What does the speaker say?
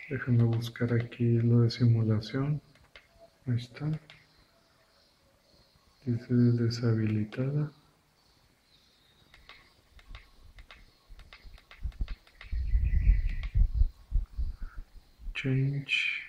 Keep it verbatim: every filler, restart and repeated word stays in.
Déjame buscar aquí lo de simulación. Ahí está. Dice deshabilitada. Change.